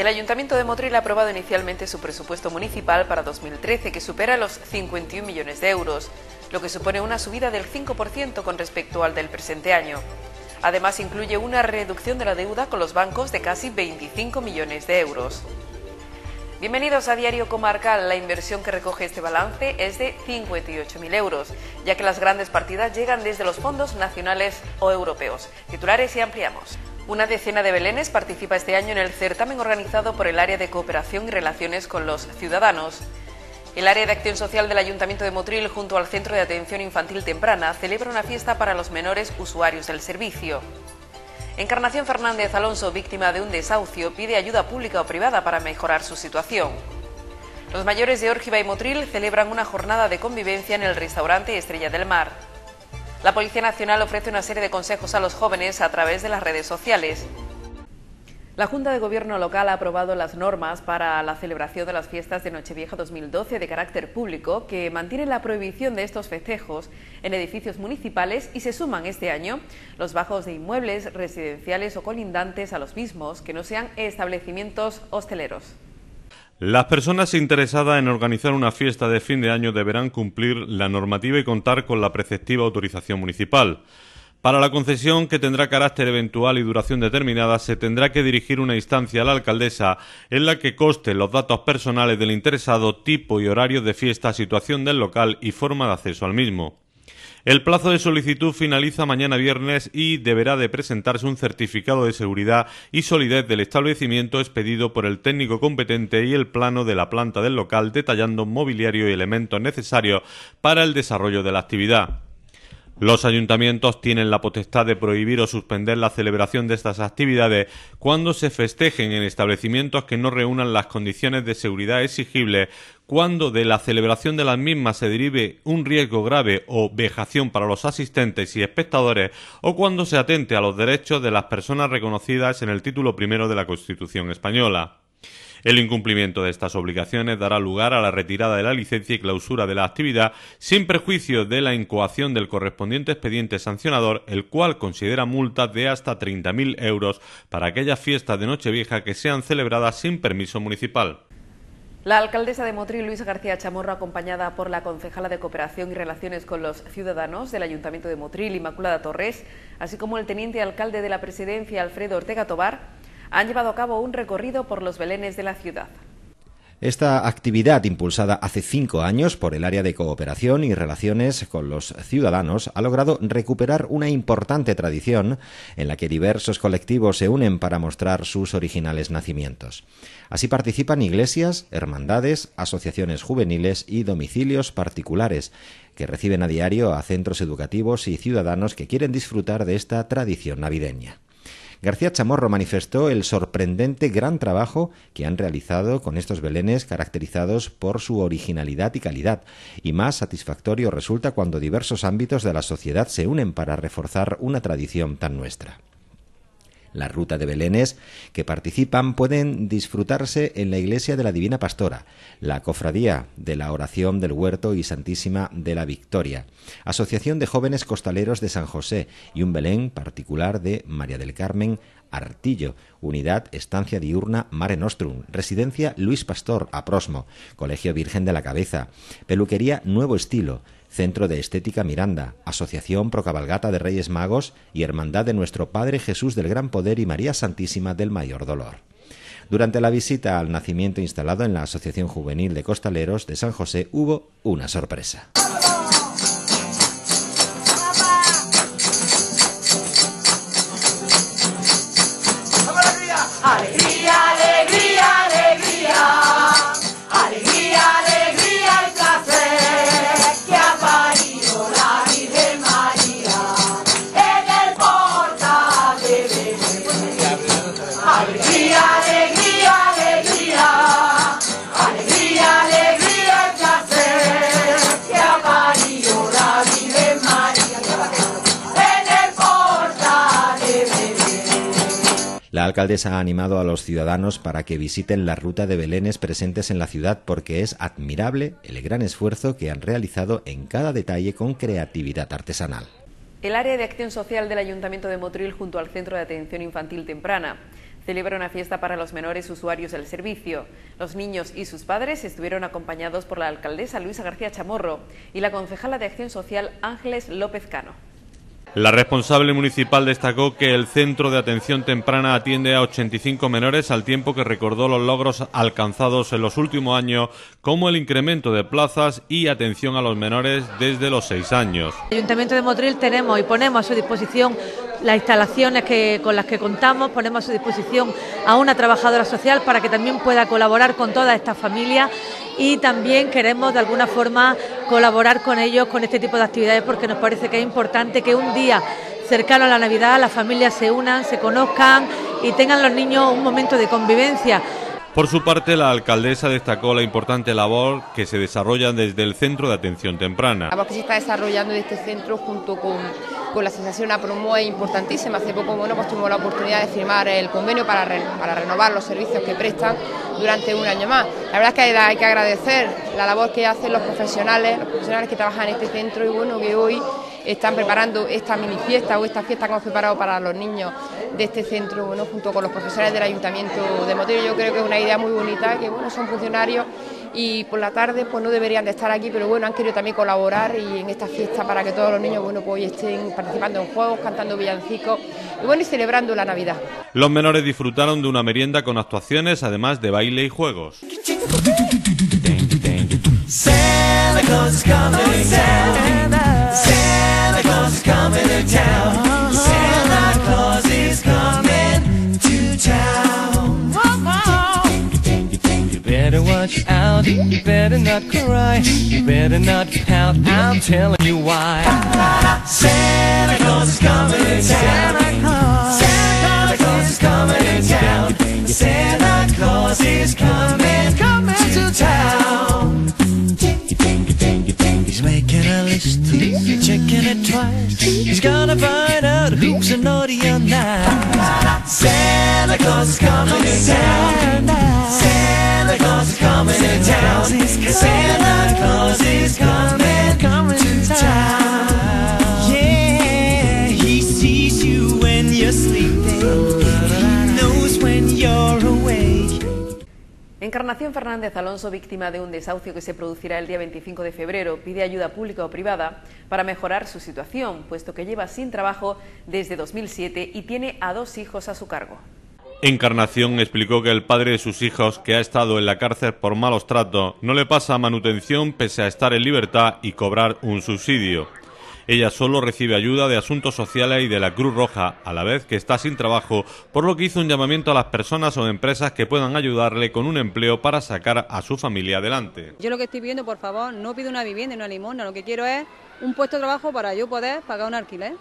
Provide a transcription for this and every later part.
El Ayuntamiento de Motril ha aprobado inicialmente su presupuesto municipal para 2013, que supera los 51 millones de euros, lo que supone una subida del 5% con respecto al del presente año. Además, incluye una reducción de la deuda con los bancos de casi 25 millones de euros. Bienvenidos a Diario Comarcal. La inversión que recoge este balance es de 58.000 euros, ya que las grandes partidas llegan desde los fondos nacionales o europeos. Titulares y ampliamos. Una decena de belenes participa este año en el certamen organizado por el Área de Cooperación y Relaciones con los Ciudadanos. El Área de Acción Social del Ayuntamiento de Motril, junto al Centro de Atención Infantil Temprana, celebra una fiesta para los menores usuarios del servicio. Encarnación Fernández Alonso, víctima de un desahucio, pide ayuda pública o privada para mejorar su situación. Los mayores de Órgiva y Motril celebran una jornada de convivencia en el restaurante Estrella del Mar. La Policía Nacional ofrece una serie de consejos a los jóvenes a través de las redes sociales. La Junta de Gobierno local ha aprobado las normas para la celebración de las fiestas de Nochevieja 2012 de carácter público, que mantienen la prohibición de estos festejos en edificios municipales, y se suman este año los bajos de inmuebles residenciales o colindantes a los mismos, que no sean establecimientos hosteleros. Las personas interesadas en organizar una fiesta de fin de año deberán cumplir la normativa y contar con la preceptiva autorización municipal. Para la concesión, que tendrá carácter eventual y duración determinada, se tendrá que dirigir una instancia a la alcaldesa en la que consten los datos personales del interesado, tipo y horario de fiesta, situación del local y forma de acceso al mismo. El plazo de solicitud finaliza mañana viernes y deberá de presentarse un certificado de seguridad y solidez del establecimiento expedido por el técnico competente y el plano de la planta del local detallando mobiliario y elementos necesarios para el desarrollo de la actividad. Los ayuntamientos tienen la potestad de prohibir o suspender la celebración de estas actividades cuando se festejen en establecimientos que no reúnan las condiciones de seguridad exigibles, cuando de la celebración de las mismas se derive un riesgo grave o vejación para los asistentes y espectadores, o cuando se atente a los derechos de las personas reconocidas en el título primero de la Constitución española. El incumplimiento de estas obligaciones dará lugar a la retirada de la licencia y clausura de la actividad, sin perjuicio de la incoación del correspondiente expediente sancionador, el cual considera multas de hasta 30.000 euros para aquellas fiestas de Nochevieja que sean celebradas sin permiso municipal. La alcaldesa de Motril, Luisa García Chamorro, acompañada por la concejala de Cooperación y Relaciones con los Ciudadanos del Ayuntamiento de Motril, Inmaculada Torres, así como el teniente alcalde de la Presidencia, Alfredo Ortega Tobar, han llevado a cabo un recorrido por los belenes de la ciudad. Esta actividad, impulsada hace 5 años por el Área de Cooperación y Relaciones con los Ciudadanos, ha logrado recuperar una importante tradición en la que diversos colectivos se unen para mostrar sus originales nacimientos. Así participan iglesias, hermandades, asociaciones juveniles y domicilios particulares, que reciben a diario a centros educativos y ciudadanos que quieren disfrutar de esta tradición navideña. García Chamorro manifestó el sorprendente gran trabajo que han realizado con estos belenes caracterizados por su originalidad y calidad, y más satisfactorio resulta cuando diversos ámbitos de la sociedad se unen para reforzar una tradición tan nuestra. La ruta de belenes que participan pueden disfrutarse en la Iglesia de la Divina Pastora, la Cofradía de la Oración del Huerto y Santísima de la Victoria, Asociación de Jóvenes Costaleros de San José y un belén particular de María del Carmen Artillo, Unidad Estancia Diurna Mare Nostrum, Residencia Luis Pastor Aprosmo, Colegio Virgen de la Cabeza, Peluquería Nuevo Estilo, Centro de Estética Miranda, Asociación Procabalgata de Reyes Magos y Hermandad de Nuestro Padre Jesús del Gran Poder y María Santísima del Mayor Dolor. Durante la visita al nacimiento instalado en la Asociación Juvenil de Costaleros de San José hubo una sorpresa. ¡Alegría, alegría, alegría! ¡Alegría, alegría y placer! Que ha parido la Virgen María en el portal de Belén. ¡Alegría, alegría, alegría! ¡Alegría, alegría y placer! Que ha parido la Virgen María en el portal de Belén. La alcaldesa ha animado a los ciudadanos para que visiten la ruta de belenes presentes en la ciudad, porque es admirable el gran esfuerzo que han realizado en cada detalle con creatividad artesanal. El Área de Acción Social del Ayuntamiento de Motril, junto al Centro de Atención Infantil Temprana, celebra una fiesta para los menores usuarios del servicio. Los niños y sus padres estuvieron acompañados por la alcaldesa Luisa García Chamorro y la concejala de Acción Social Ángeles López Cano. La responsable municipal destacó que el centro de atención temprana atiende a 85 menores, al tiempo que recordó los logros alcanzados en los últimos años, como el incremento de plazas y atención a los menores desde los 6 años. El Ayuntamiento de Motril tenemos y ponemos a su disposición las instalaciones con las que contamos, ponemos a su disposición a una trabajadora social para que también pueda colaborar con todas estas familias, y también queremos de alguna forma colaborar con ellos con este tipo de actividades, porque nos parece que es importante que un día cercano a la Navidad las familias se unan, se conozcan y tengan los niños un momento de convivencia. Por su parte, la alcaldesa destacó la importante labor que se desarrolla desde el Centro de Atención Temprana. La labor que se está desarrollando en este centro junto con la Asociación APROMO es importantísima. Hace poco pues tuvimos la oportunidad de firmar el convenio para renovar los servicios que prestan durante un año más. La verdad es que hay que agradecer la labor que hacen los profesionales que trabajan en este centro, y bueno, que hoy están preparando esta mini fiesta o esta fiesta que hemos preparado para los niños de este centro, bueno, junto con los profesores del Ayuntamiento de Motril. Yo creo que es una idea muy bonita, que bueno, son funcionarios y por la tarde pues no deberían de estar aquí, pero bueno, han querido también colaborar y en esta fiesta para que todos los niños, bueno, pues estén participando en juegos, cantando villancicos y bueno, y celebrando la Navidad. Los menores disfrutaron de una merienda con actuaciones, además de baile y juegos. Santa Claus is coming to town. Santa Claus is coming to town. Santa Claus is coming to town. You better watch out, you better not cry, you better not pout, I'm telling you why. Santa Claus is coming to town. Santa Claus is coming to town. Santa Claus is coming to town. He's making a list, he's checking it twice. He's gonna find out who's a naughty or nice. Santa Claus is coming to town. Santa Claus is coming to town. Santa Claus is coming to town. Yeah, he sees you when you're sleeping. He knows when you're awake. Encarnación Fernández Alonso, víctima de un desahucio que se producirá el día 25 de febrero, pide ayuda pública o privada para mejorar su situación, puesto que lleva sin trabajo desde 2007 y tiene a 2 hijos a su cargo. Encarnación explicó que el padre de sus hijos, que ha estado en la cárcel por malos tratos, no le pasa manutención pese a estar en libertad y cobrar un subsidio. Ella solo recibe ayuda de Asuntos Sociales y de la Cruz Roja, a la vez que está sin trabajo, por lo que hizo un llamamiento a las personas o empresas que puedan ayudarle con un empleo para sacar a su familia adelante. Yo lo que estoy pidiendo, por favor, no pido una vivienda y una limosna, lo que quiero es un puesto de trabajo para yo poder pagar un alquiler.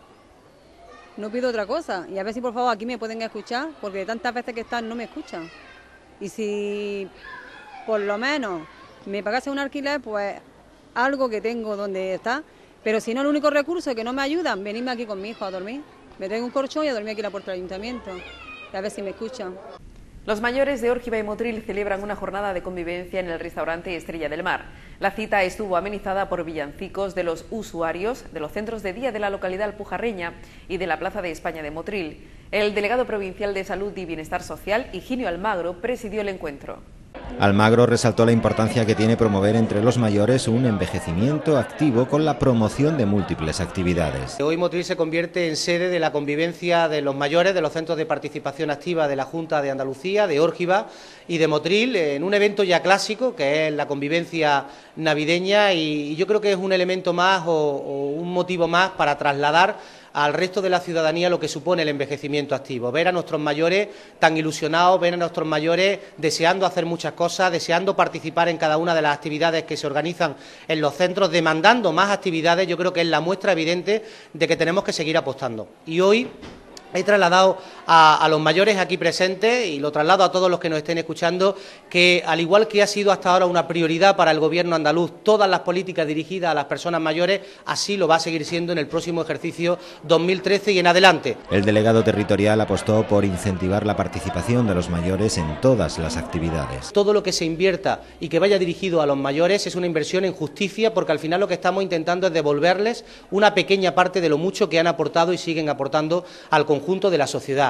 No pido otra cosa, y a ver si por favor aquí me pueden escuchar, porque de tantas veces que están no me escuchan. Y si por lo menos me pagase un alquiler, pues algo que tengo donde está. Pero si no, el único recurso es que no me ayudan, venirme aquí con mi hijo a dormir. Me tengo un colchón y a dormir aquí en la puerta del ayuntamiento. Y a ver si me escuchan. Los mayores de Órgiva y Motril celebran una jornada de convivencia en el restaurante Estrella del Mar. La cita estuvo amenizada por villancicos de los usuarios de los centros de día de la localidad alpujarreña y de la Plaza de España de Motril. El delegado provincial de Salud y Bienestar Social, Higinio Almagro, presidió el encuentro. Almagro resaltó la importancia que tiene promover entre los mayores un envejecimiento activo con la promoción de múltiples actividades. Hoy Motril se convierte en sede de la convivencia de los mayores de los centros de participación activa de la Junta de Andalucía, de Órgiva y de Motril, en un evento ya clásico que es la convivencia navideña, y yo creo que es un elemento más o un motivo más para trasladar al resto de la ciudadanía lo que supone el envejecimiento activo. Ver a nuestros mayores tan ilusionados, ver a nuestros mayores deseando hacer muchas cosas, deseando participar en cada una de las actividades que se organizan en los centros, demandando más actividades, yo creo que es la muestra evidente de que tenemos que seguir apostando. Y hoy he trasladado a los mayores aquí presentes, y lo traslado a todos los que nos estén escuchando, que al igual que ha sido hasta ahora una prioridad para el Gobierno andaluz todas las políticas dirigidas a las personas mayores, así lo va a seguir siendo en el próximo ejercicio 2013 y en adelante. El delegado territorial apostó por incentivar la participación de los mayores en todas las actividades. Todo lo que se invierta y que vaya dirigido a los mayores es una inversión en justicia, porque al final lo que estamos intentando es devolverles una pequeña parte de lo mucho que han aportado y siguen aportando al conjunto de la sociedad.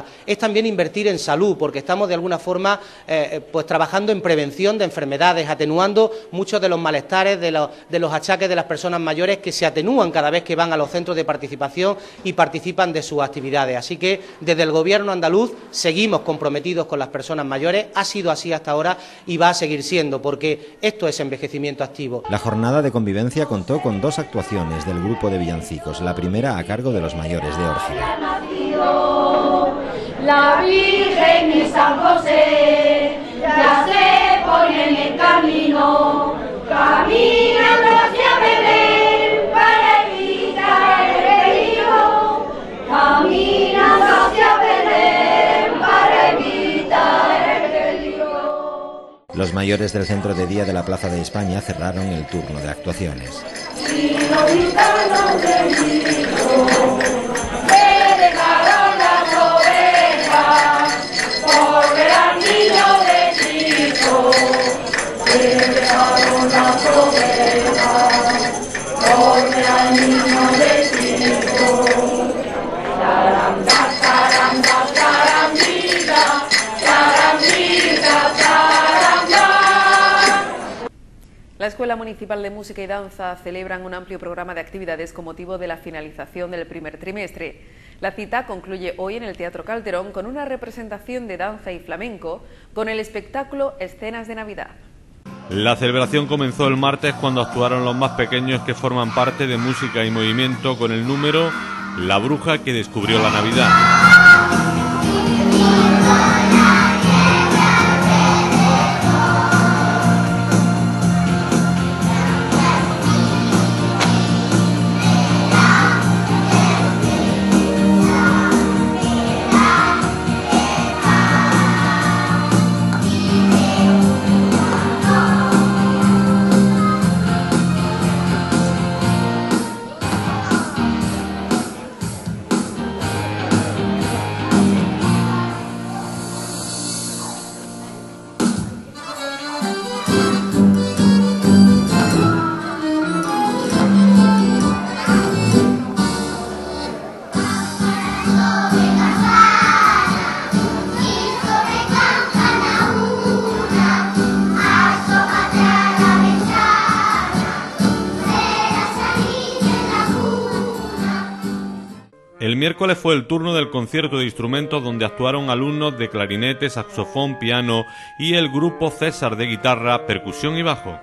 es también invertir en salud, porque estamos de alguna forma pues trabajando en prevención de enfermedades, atenuando muchos de los malestares, de los achaques de las personas mayores que se atenúan cada vez que van a los centros de participación y participan de sus actividades. Así que desde el Gobierno andaluz seguimos comprometidos con las personas mayores, ha sido así hasta ahora y va a seguir siendo, porque esto es envejecimiento activo. La jornada de convivencia contó con 2 actuaciones del grupo de villancicos, la primera a cargo de los mayores de Órgiva. La Virgen y San José ya se ponen en camino, caminando hacia Belén para evitar el peligro, caminando hacia Belén para evitar el peligro. Los mayores del centro de día de la Plaza de España cerraron el turno de actuaciones. Y los gitanos del Cristo se dejaron las ovejas por ver al niño de Cristo, se dejaron las ovejas por ver al niño de Cristo. Caramba, caramba, carambita, carambita, caramba. La Escuela Municipal de Música y Danza celebran un amplio programa de actividades con motivo de la finalización del primer trimestre. La cita concluye hoy en el Teatro Calderón con una representación de danza y flamenco con el espectáculo Escenas de Navidad. La celebración comenzó el martes cuando actuaron los más pequeños que forman parte de Música y Movimiento con el número La bruja que descubrió la Navidad. El miércoles fue el turno del concierto de instrumentos donde actuaron alumnos de clarinete, saxofón, piano y el grupo César de guitarra, percusión y bajo.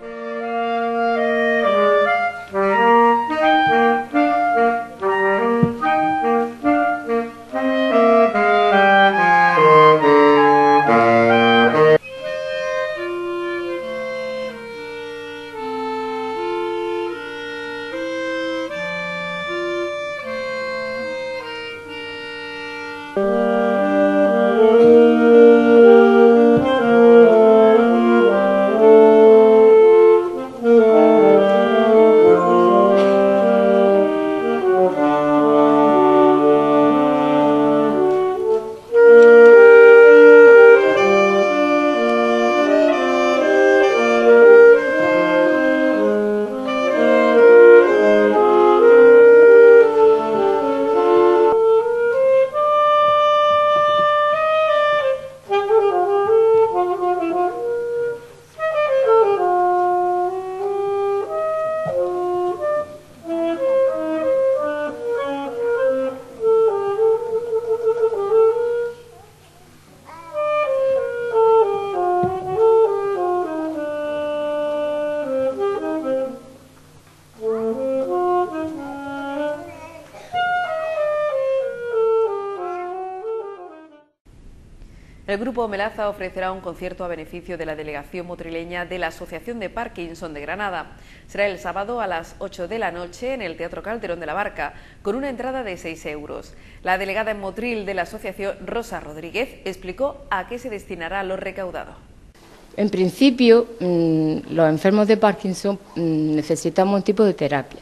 El Grupo Melaza ofrecerá un concierto a beneficio de la delegación motrileña de la Asociación de Parkinson de Granada. Será el sábado a las 8 de la noche en el Teatro Calderón de la Barca, con una entrada de 6 euros. La delegada en Motril de la asociación, Rosa Rodríguez, explicó a qué se destinará lo recaudado. En principio, los enfermos de Parkinson necesitamos un tipo de terapia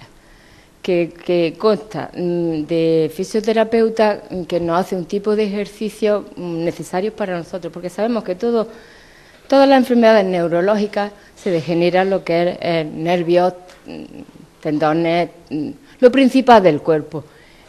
que consta de fisioterapeuta que nos hace un tipo de ejercicio necesarios para nosotros, porque sabemos que todas las enfermedades neurológicas se degeneran lo que es nervios, tendones, lo principal del cuerpo.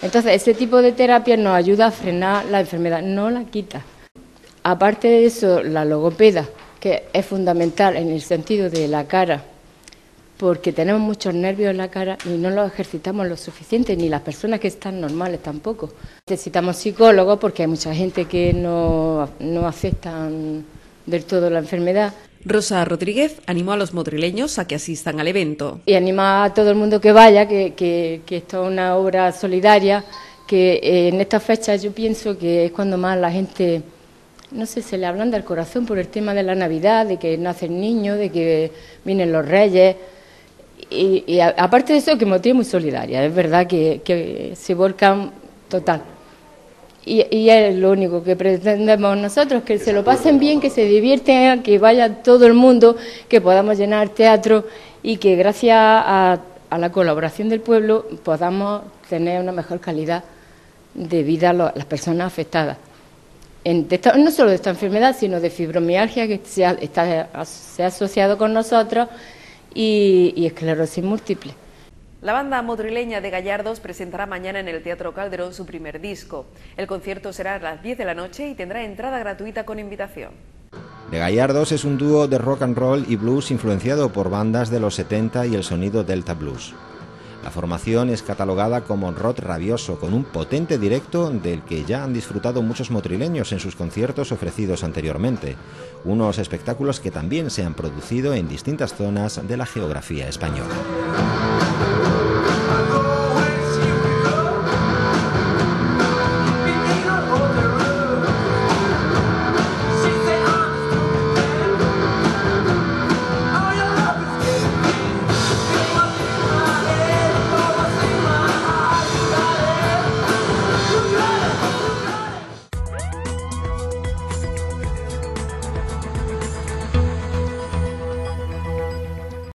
Entonces, ese tipo de terapia nos ayuda a frenar la enfermedad, no la quita. Aparte de eso, la logopeda, que es fundamental en el sentido de la cara, porque tenemos muchos nervios en la cara y no los ejercitamos lo suficiente, ni las personas que están normales tampoco. Necesitamos psicólogos porque hay mucha gente que no aceptan del todo la enfermedad. Rosa Rodríguez animó a los motrileños a que asistan al evento. Y anima a todo el mundo que vaya, que esto es una obra solidaria, que en estas fechas yo pienso que es cuando más la gente, no sé, se le ablanda el corazón por el tema de la Navidad, de que nacen niños, de que vienen los reyes. Y aparte de eso, que Motril es muy solidaria, es verdad que se volcan total. Y es lo único que pretendemos nosotros, que se lo pasen bien, que se divierten, que vaya todo el mundo, que podamos llenar teatro y que gracias a la colaboración del pueblo podamos tener una mejor calidad de vida a las personas afectadas. No solo de esta enfermedad, sino de fibromialgia, que se ha asociado con nosotros, y esclerosis múltiple. La banda motrileña de Gallardos presentará mañana en el Teatro Calderón su primer disco. El concierto será a las 10 de la noche y tendrá entrada gratuita con invitación. De Gallardos es un dúo de rock and roll y blues influenciado por bandas de los 70 y el sonido Delta Blues. La formación es catalogada como rock rabioso, con un potente directo del que ya han disfrutado muchos motrileños en sus conciertos ofrecidos anteriormente. Unos espectáculos que también se han producido en distintas zonas de la geografía española.